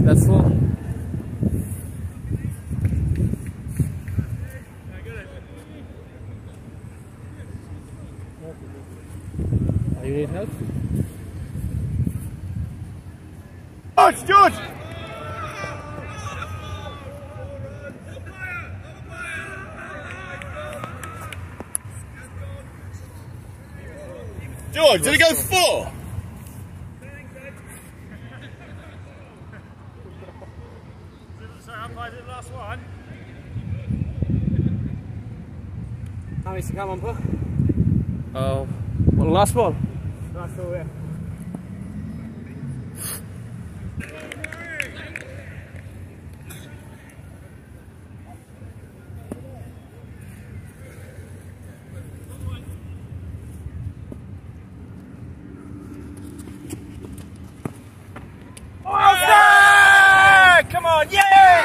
That's all. You need help? George! George, did it go 4? So umpire did the last one. How many to come on, Well, last ball. Last ball, yeah. Come on, yes!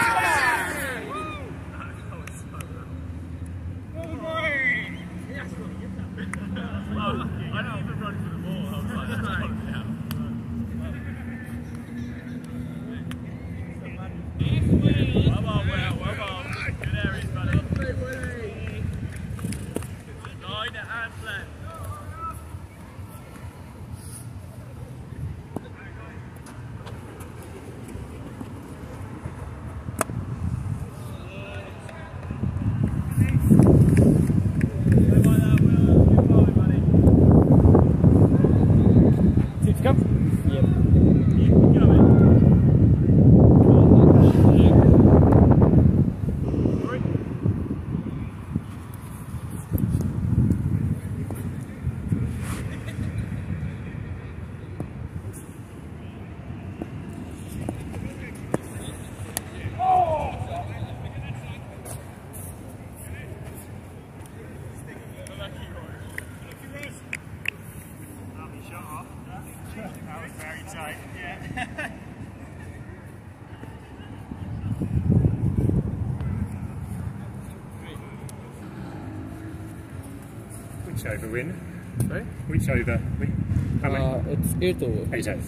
Which over win? Sorry? Which over win? How many? It's 8 over. 8 over.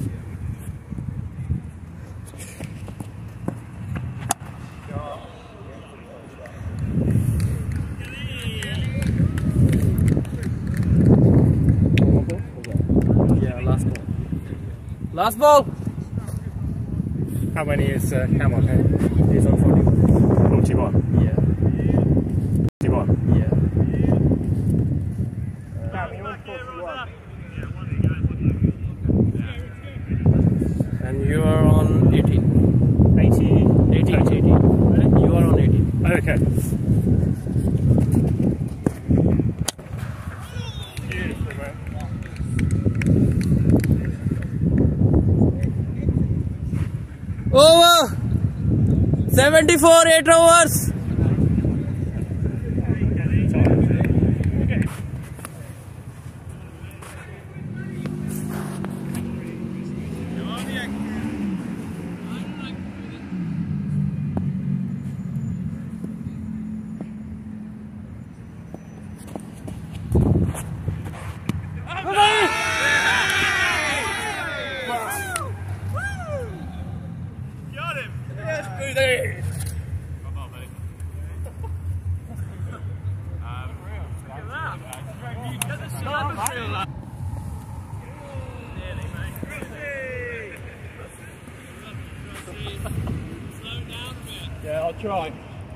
Yeah, last ball. Last ball! How many is Cam on here? He's on 41. 41? Yeah. 41? Yeah. Cam, you're on 41. And you are on 18. 18. 18. 18. You are on 18. Okay. Over! 74 8 overs! Yeah, I'll try.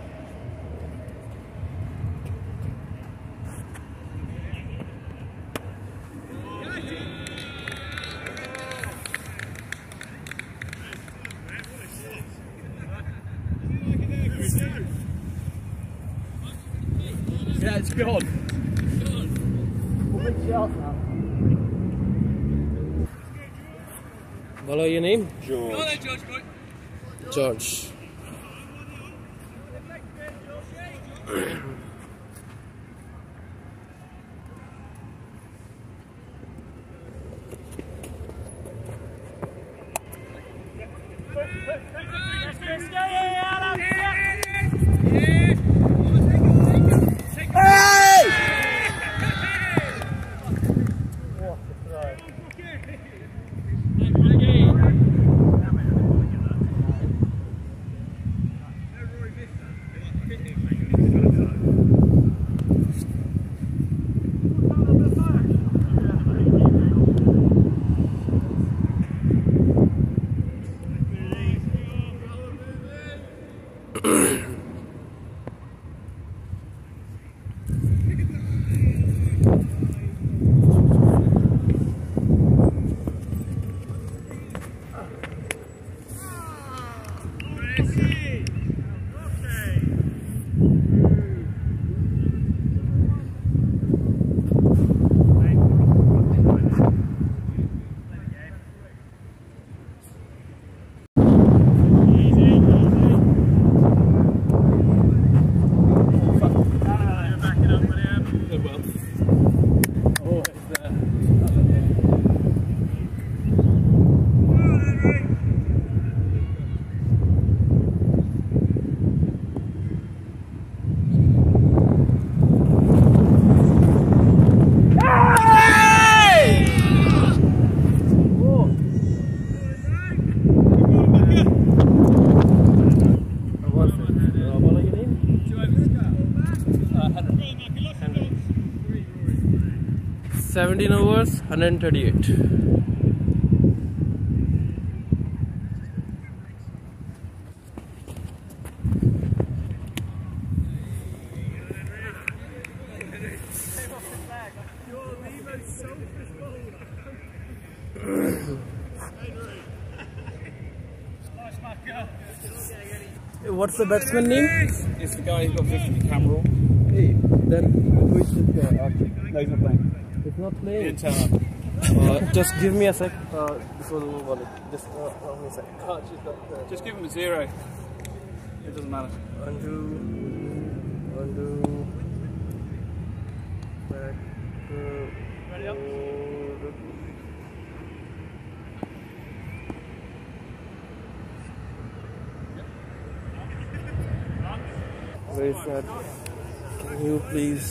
Yeah, it's gone. Follow your name? George. George. 17 hours, 138. What's the batsman name? It's the guy who got 50 camera. Hey, then who is this guy? No, he's not playing. It's not He playing. didn't turn up. Just give me a sec. Before the move on. Just give me a sec. Just give him a 0. It doesn't matter. Undo. Back. Ready up? Where is that? Can you please?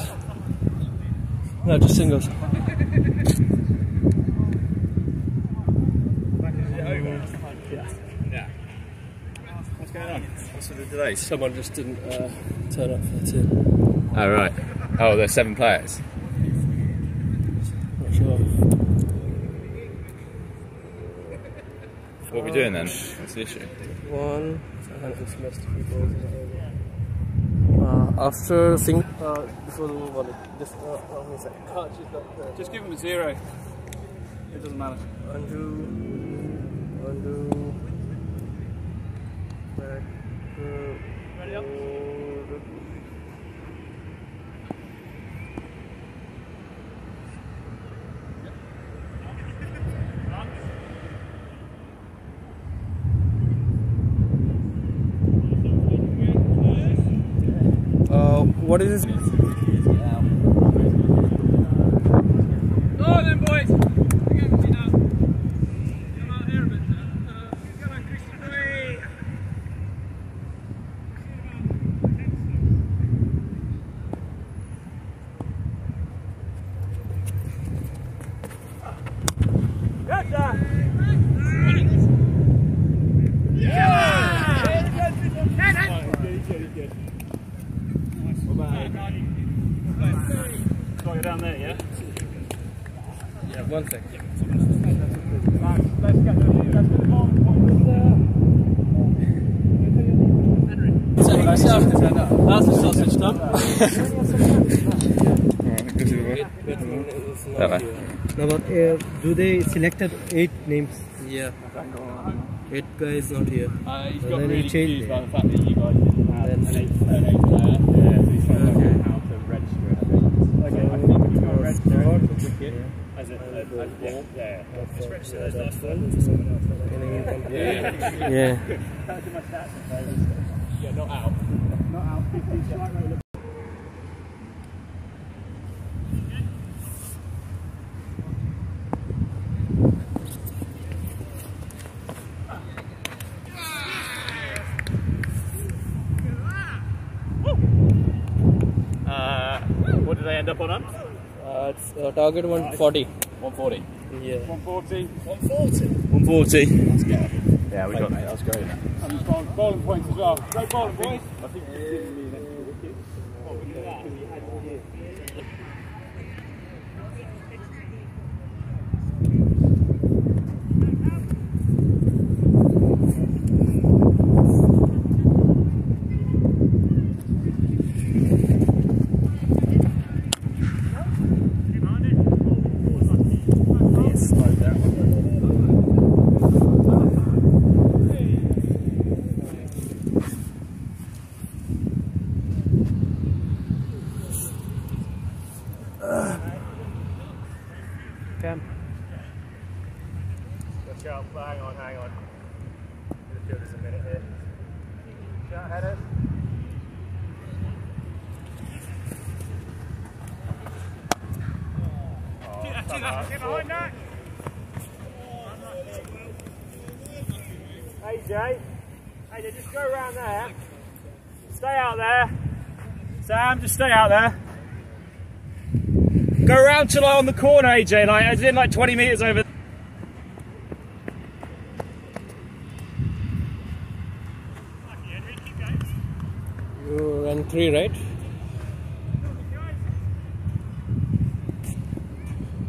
No, just singles. Yeah. What's going on? What's the delay? Someone just didn't turn up. That's it. Oh, right. Oh, there's 7 players. Not sure. What are we doing then? What's the issue? One. I just missed a few balls. After before the move on. Just give me a sec. Just give him a 0. It doesn't matter. Undo. Back. Ready up? What is this? Go then, boys! Come out here a bit. Come on, Christian. Good, sir! Got you down there, yeah? Yeah, 1 sec. Let's get the ball. That's the sausage stuff. No, but do they selected 8 names? Yeah. 8 guys not here. He's So got then really he changed confused by it. the fact that you guys didn't have an 8 player. Yeah, so he's trying to work out how to register it. Okay, I think you've got to register it as a ball. Yeah. Just register those last ones to someone else. Yeah. Yeah, not out. Not out. 50 seconds. What did they end up on? It's target 140. 140. Yeah. 140. 140. Let's go. Yeah, we got that. That's great. And bowling points as well. Great bowling, boys. I think you didn't mean it. What would you do that? Cam. Let's go. Hang on. Just give us a minute here. Shout headers. Get behind that. AJ, just go around there. Stay out there. Sam, just stay out there. Go around till I'm on the corner, AJ, like as in like 20 metres over. You ran 3, right?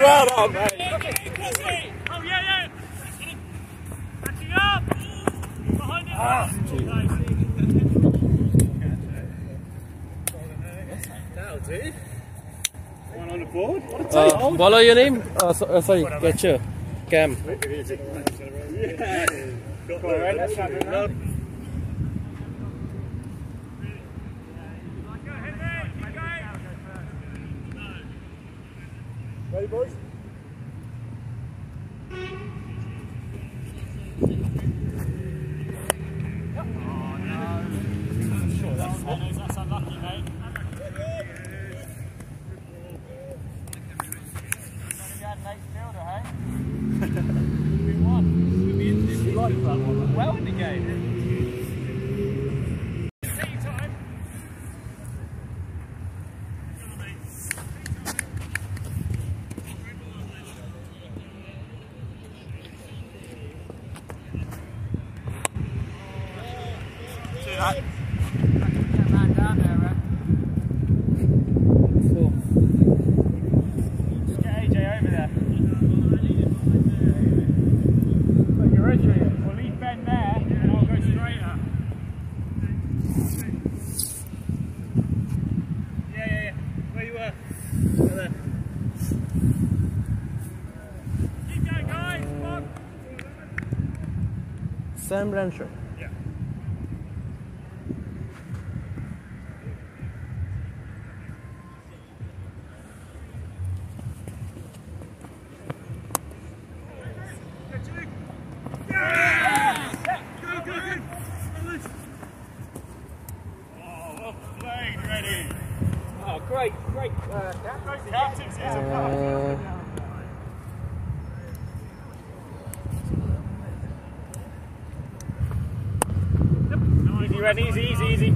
Well done, mate. Oh, yeah. Catching up. Behind it. That'll do. One on the board. Follow your name? Sorry, catcher. Cam. Yeah. Got there, let's have it now. Ready, boys? That's unlucky, mate. You like that one? Well in the game. Sam Blanchard. Yeah. Oh, played, ready. Oh, great. Captain's easy.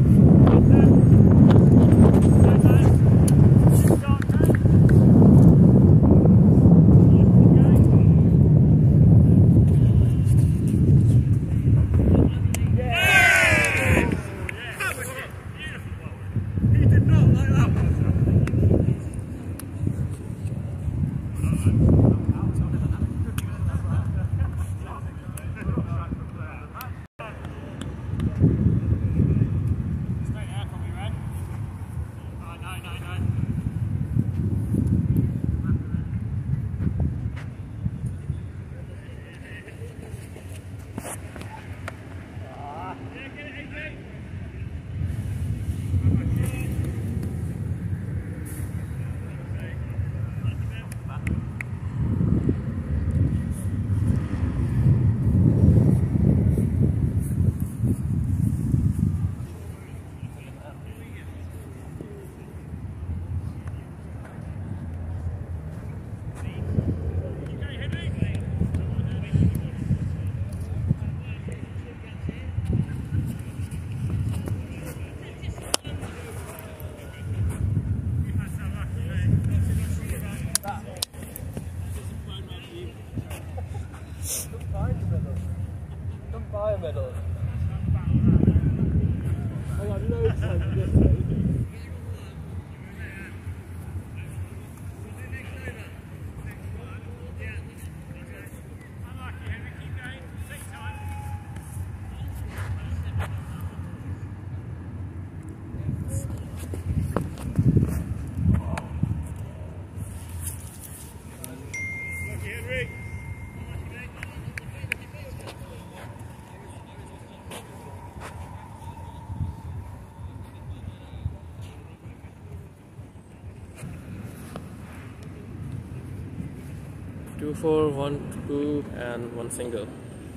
Two, 4, 1, 2, and 1 single.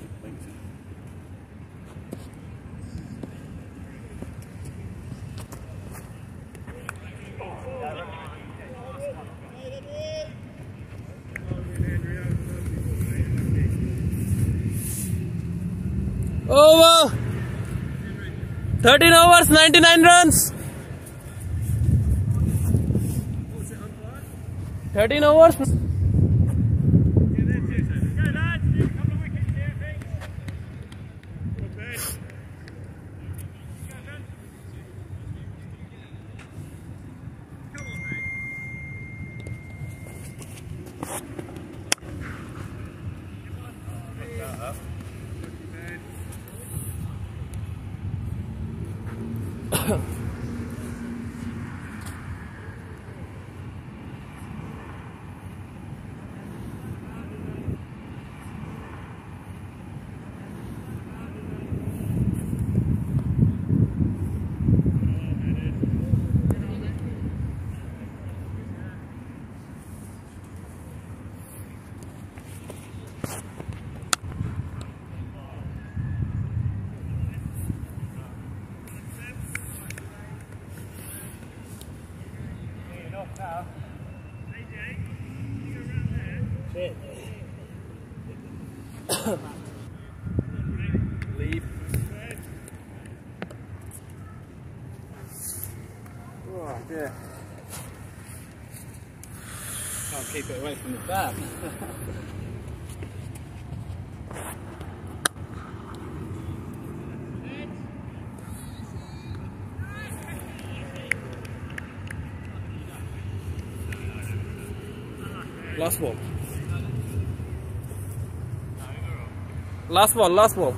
Over! 13 overs, 99 runs. 13 overs. Come on, mate. Leave. Oh dear. Can't keep it away from the bat. Last ball. Last ball, last ball.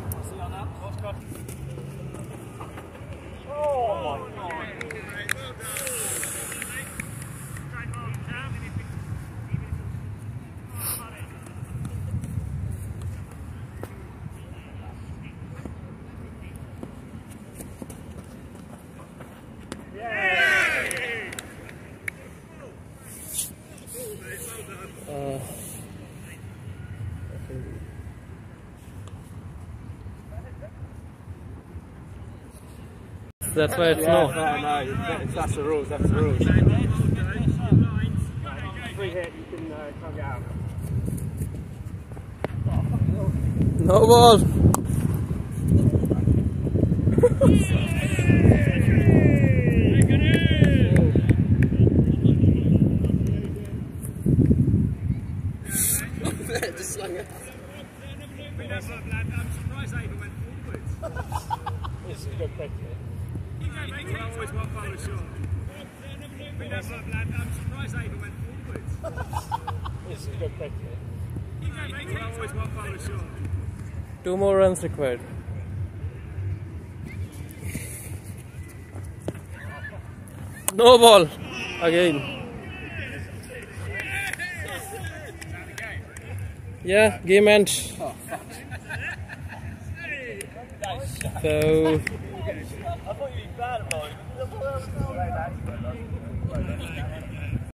That's why it's no. No, that's the rules, that's the rules. Free hit, you can can't get out. No ball. Just slung it. I'm surprised I even went forwards. This is a good pick. Always one foul short. I'm surprised I even went forwards. This is a good pick. Always one foul short. 2 more runs required. No ball. Again. Yeah, game end. So I thought you'd be bad about it.